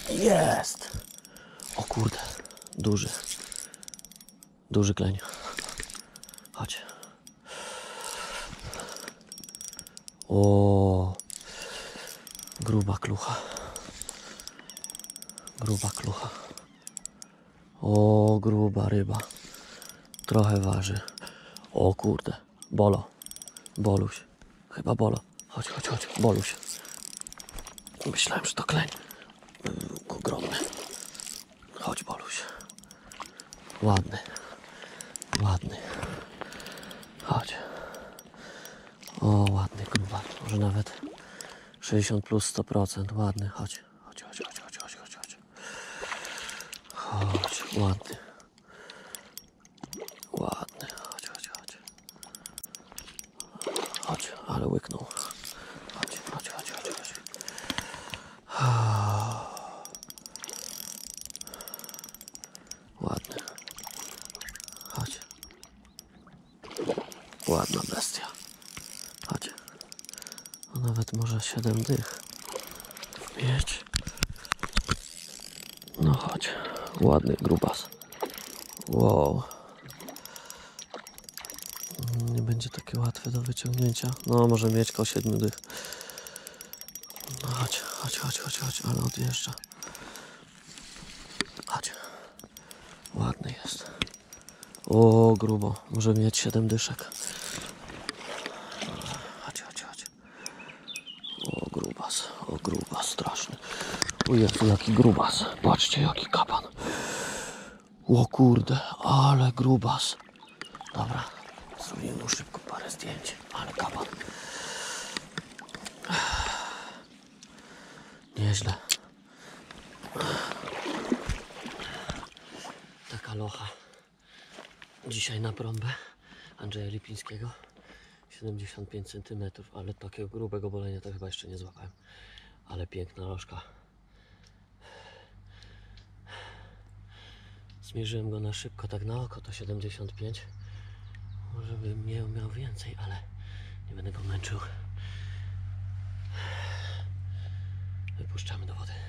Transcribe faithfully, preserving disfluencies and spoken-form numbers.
Jest! O kurde, duży. Duży kleń. Chodź. O, gruba klucha. Gruba klucha. O, gruba ryba. Trochę waży. O kurde, bolo. Boluś. Chyba bolo. Chodź, chodź, chodź. Boluś. Myślałem, że to kleń. Ogromny. Chodź, boluś. Ładny. Ładny. Chodź. O, ładny, gruba. Może nawet sześćdziesiąt plus sto procent. Ładny. Chodź. Chodź, chodź, chodź, chodź, chodź, chodź, chodź. Chodź, ładny. Ładny. Chodź, chodź, chodź. Chodź, ale łyknął. Chodź, chodź, chodź, chodź, chodź. Ładny. Chodź. Ładna bestia. Chodź. No nawet może siedem dych mieć. No chodź. Ładny grubas. Wow. Nie będzie takie łatwe do wyciągnięcia. No może mieć koło siedmiu dych. No chodź, chodź, chodź, chodź, chodź, ale odjeżdża. Chodź. Ładny jest. O, grubo. Może mieć siedem dyszek. Chodź, chodź, chodź. O, grubas. O, grubas straszny. O Jezu, jaki grubas. Patrzcie, jaki kapan. O kurde, ale grubas. Dobra, zrobię mu szybko parę zdjęć. Ale kapan. Nieźle. Taka locha. Dzisiaj na prąbę Andrzeja Lipińskiego. siedemdziesiąt pięć centymetrów, ale takiego grubego bolenia to chyba jeszcze nie złapałem. Ale piękna lożka. Zmierzyłem go na szybko, tak na oko to siedemdziesiąt pięć. Może bym nie miał więcej, ale nie będę go męczył. Wypuszczamy do wody.